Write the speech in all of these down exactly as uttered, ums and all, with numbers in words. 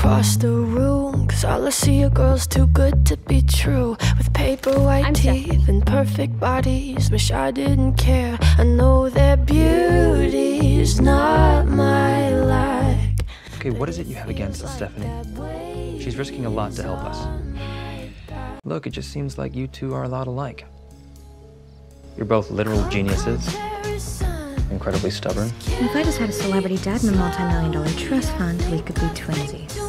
across the room, cause all I see are girls too good to be true, with paper white I'm teeth Stephanie. and perfect bodies. Wish I didn't care. I know their beauty's not my like. Okay, what is it you have against us, Stephanie? She's risking a lot to help us. Look, it just seems like you two are a lot alike. You're both literal geniuses, incredibly stubborn. If I just had a celebrity dad and a multi-million dollar trust fund, we could be twinsies.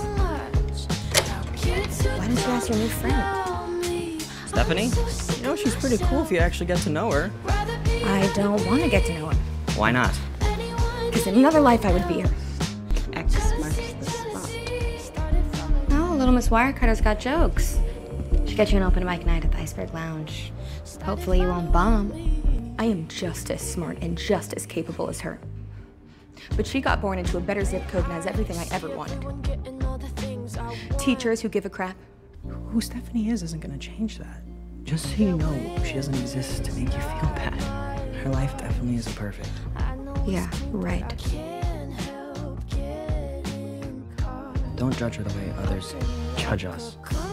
Why don't you ask your new friend? Stephanie? You know, she's pretty cool if you actually get to know her. I don't want to get to know her. Why not? Because in another life I would be her. X marks the spot. Oh, little Miss Wirecutter's got jokes. Should get you an open mic night at the Iceberg Lounge. Hopefully you won't bomb. I am just as smart and just as capable as her. But she got born into a better zip code and has everything I ever wanted. Teachers who give a crap. Who Stephanie is isn't gonna change that. Just so you know, she doesn't exist to make you feel bad. Her life definitely isn't perfect. Yeah, right. Don't judge her the way others judge us.